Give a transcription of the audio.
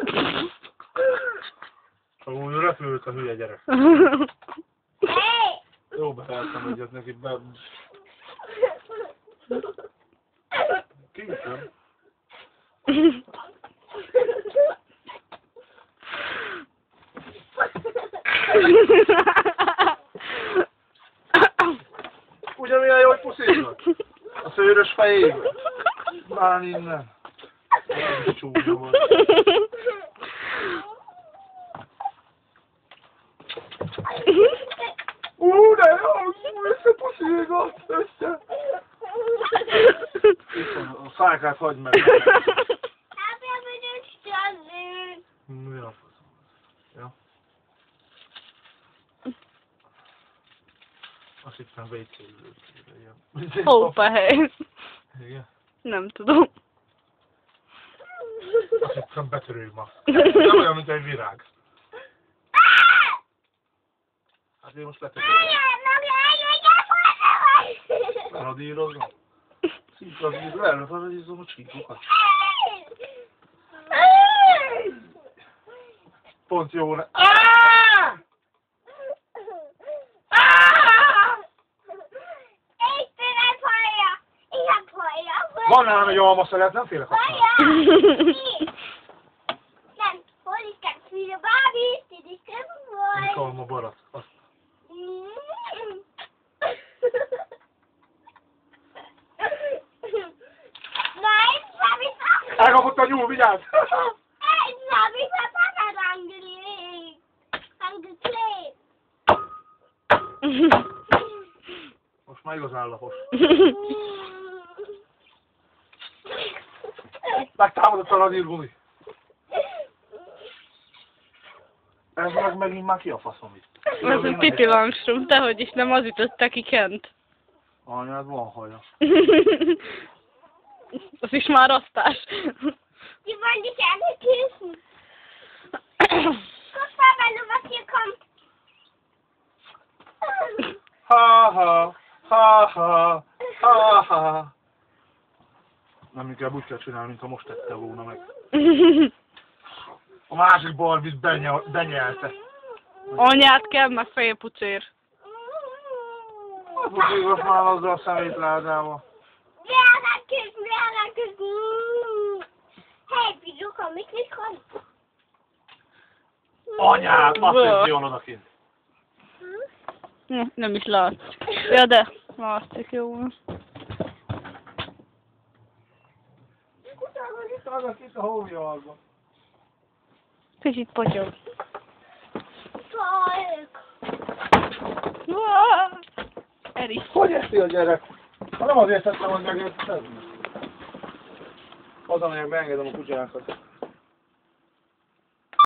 Amúgy repült a hülye gyerek. Jó, beteltem egyet neki, be... Később. Ugye milyen jó, hogy puszított? A szőrös fejéből. Már innen. Ez is csúnya volt. De jó, összepuszított, össze. A szájkát hagyd meg. Mi a fasz? Ja. Azt hittem vécéző. Hópehely. Igen. Nem tudom. Azt hittem betörő ma. Nem olyan, mint egy virág. Hát én most leteketem. Radírozom? Szintradírozom, elradírzom a csíkokat. Pont jó ne... Van nálam egy almaszelet, nem félek használni. Nem, hol is kell fűre, Bábi, tíz is kell vagy. Alma barat. Nein, Bábi, Elkapott a nyúl, vigyázz! Bábi, Papa angelegt. Angeklebt. Most már igazán lapos. Megtámadott a radírgumi. Ez meg megint már ki a faszom itt. Ez a Pippi Langstrumpf, dehogy is nem az ütötte ki Kent. Anyád van haja. Az is már rasztás. Die wollen dich alle küssen. Guck mal, wenn du was hier kommt. Ha ha, ha ha, ha ha. Nem inkább úgy kell csinálni, mint ha most tette volna meg. A másik Barbie-t benyelte. Anyát kell, meg félpucér. A pucér most már azzal a szemétládával. Wer küssen. Hey, wieso komm ich nicht ran? Anyád, azt nézni jól odakint. Nem is látszik. Ja, de látszik jól. Kutyának itt állnak itt a hóvialba. Kicsit potyog. Volk. Eri. Hogy eszi a gyerek? Ha nem azért tettem, hogy megérteni. Oda megyek, beengedem a kutyákat.